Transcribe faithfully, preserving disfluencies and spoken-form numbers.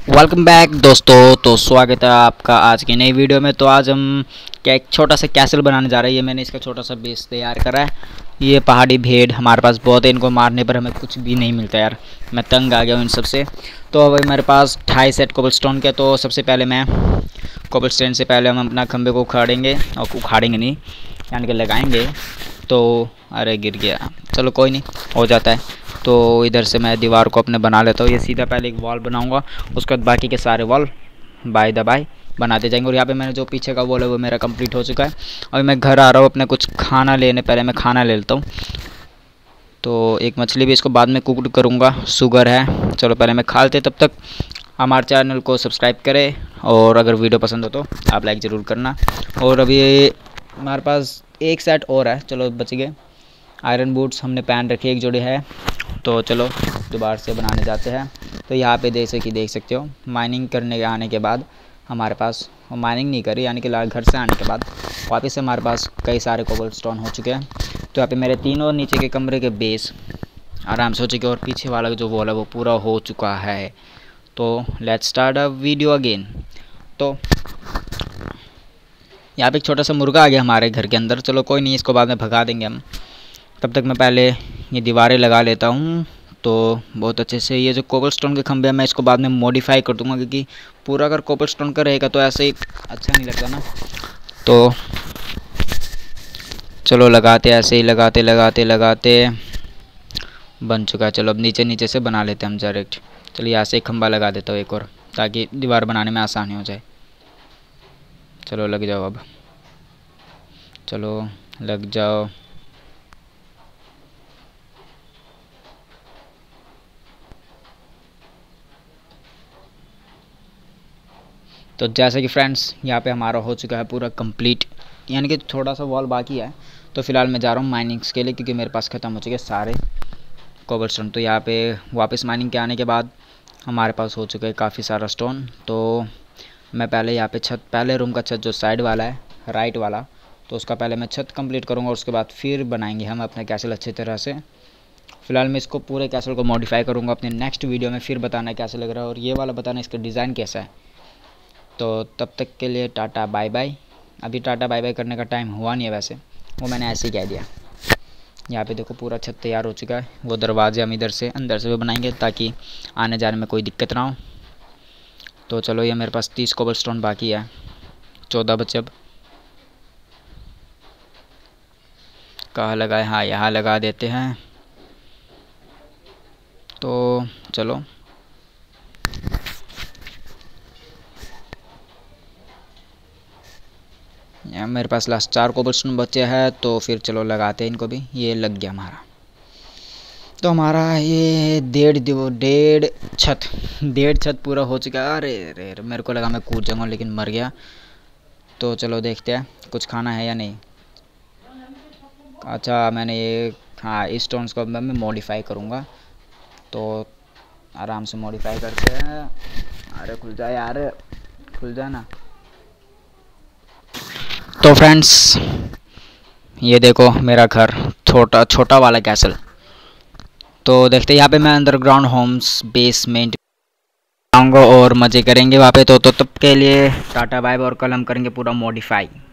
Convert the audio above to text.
Welcome back दोस्तों। तो स्वागत है आपका आज की नई वीडियो में। तो आज हम क्या एक छोटा सा कैसल बनाने जा रहे हैं। ये मैंने इसका छोटा सा बेस तैयार करा है। ये पहाड़ी भेड़ हमारे पास बहुत है, इनको मारने पर हमें कुछ भी नहीं मिलता यार, मैं तंग आ गया हूँ इन सब से। तो अब मेरे पास ढाई सेट कोबलस्टोन के। तो सबसे पहले मैं कोबलस्टोन से पहले हम अपना खंबे को उखाड़ेंगे, और उखाड़ेंगे नहीं यानी कि लगाएंगे। तो अरे गिर गया, चलो कोई नहीं, हो जाता है। तो इधर से मैं दीवार को अपने बना लेता हूँ। ये सीधा पहले एक वॉल बनाऊंगा, उसके बाद बाकी के सारे वॉल बाय द बाय बनाते जाएंगे। और यहाँ पे मैंने जो पीछे का वॉल है वो मेरा कंप्लीट हो चुका है। अभी मैं घर आ रहा हूँ अपने कुछ खाना लेने, पहले मैं खाना ले लेता हूँ। तो एक मछली भी, इसको बाद में कुक करूँगा, शुगर है। चलो पहले मैं खा लेते, तब तक हमारे चैनल को सब्सक्राइब करें, और अगर वीडियो पसंद हो तो आप लाइक ज़रूर करना। और अभी हमारे पास एक सेट और है, चलो बच गए। आयरन बूट्स हमने पहन रखे, एक जोड़े है। तो चलो दोबारा से बनाने जाते हैं। तो यहाँ पे जैसे कि देख सकते हो, माइनिंग करने के आने के बाद हमारे पास, माइनिंग नहीं करी यानी कि घर से आने के बाद वापस से हमारे पास कई सारे कोबलस्टोन हो चुके हैं। तो यहाँ पे मेरे तीनों नीचे के कमरे के बेस आराम से हो चुके हैं, और पीछे वाला जो वॉल है वो पूरा हो चुका है। तो let's start a video again. तो यहाँ पे एक छोटा सा मुर्गा आ गया हमारे घर के अंदर। चलो कोई नहीं, इसको बाद में भगा देंगे हम। तब तक मैं पहले ये दीवारें लगा लेता हूँ। तो बहुत अच्छे से ये जो कोबलस्टोन के खंभे हैं मैं इसको बाद में मॉडिफाई कर दूँगा, क्योंकि पूरा अगर कोबलस्टोन का रहेगा तो ऐसे ही अच्छा नहीं लगता ना। तो चलो लगाते, ऐसे ही लगाते लगाते लगाते बन चुका है। चलो अब नीचे नीचे से बना लेते हैं हम डायरेक्ट। चलिए यहाँ से एक खंभा लगा देता हूँ एक और, ताकि दीवार बनाने में आसानी हो जाए। चलो लग जाओ, अब चलो लग जाओ। तो जैसे कि फ्रेंड्स यहाँ पे हमारा हो चुका है पूरा कंप्लीट, यानी कि थोड़ा सा वॉल बाकी है। तो फिलहाल मैं जा रहा हूँ माइनिंग्स के लिए, क्योंकि मेरे पास ख़त्म हो चुके सारे कोबलस्टोन। तो यहाँ पे वापस माइनिंग के आने के बाद हमारे पास हो चुका है काफ़ी सारा स्टोन। तो मैं पहले यहाँ पे छत, पहले रूम का छत जो साइड वाला है, राइट वाला, तो उसका पहले मैं छत कंप्लीट करूँगा। उसके बाद फिर बनाएंगे हम अपना कैसल अच्छी तरह से। फिलहाल मैं इसको पूरे कैसल को मॉडिफाई करूँगा अपने नेक्स्ट वीडियो में, फिर बताना कैसा लग रहा है, और ये वाला बताना इसका डिज़ाइन कैसा है। तो तब तक के लिए टाटा बाय बाय। अभी टाटा बाय बाय करने का टाइम हुआ नहीं है वैसे, वो मैंने ऐसे ही कह दिया। यहाँ पे देखो पूरा छत तैयार हो चुका है। वो दरवाजे हम इधर से अंदर से भी बनाएंगे, ताकि आने जाने में कोई दिक्कत ना हो। तो चलो ये मेरे पास तीस कोबलस्टोन बाकी है, चौदह बचे अब। कहाँ लगाए, हाँ यहाँ लगा देते हैं। तो चलो यहाँ मेरे पास लास्ट चार कोबलस्टोन बचे हैं, तो फिर चलो लगाते हैं इनको भी। ये लग गया हमारा। तो हमारा ये डेढ़ डेढ़ छत डेढ़ छत पूरा हो चुका है। अरे अरे मेरे को लगा मैं कूद जाऊँगा, लेकिन मर गया। तो चलो देखते हैं कुछ खाना है या नहीं। अच्छा मैंने ये, हाँ इस स्टोन्स को मैं मॉडिफाई करूँगा। तो आराम से मॉडिफाई करते हैं। अरे खुल जाए यार, खुल जाए ना। तो फ्रेंड्स ये देखो मेरा घर, छोटा छोटा वाला कैसल। तो देखते हैं यहाँ पे मैं अंडरग्राउंड होम्स बेसमेंट आऊँगा और मज़े करेंगे वहाँ पे। तो, तो तब के लिए टाटा बाय बाय, और कल हम करेंगे पूरा मॉडिफाई।